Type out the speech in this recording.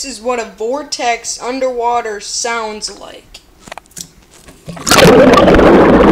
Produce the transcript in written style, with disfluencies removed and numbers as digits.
this is what a vortex underwater sounds like.